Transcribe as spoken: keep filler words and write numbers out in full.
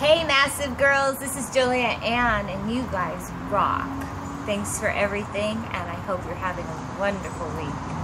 Hey massive girls, this is Jolea Ann and you guys rock. Thanks for everything and I hope you're having a wonderful week.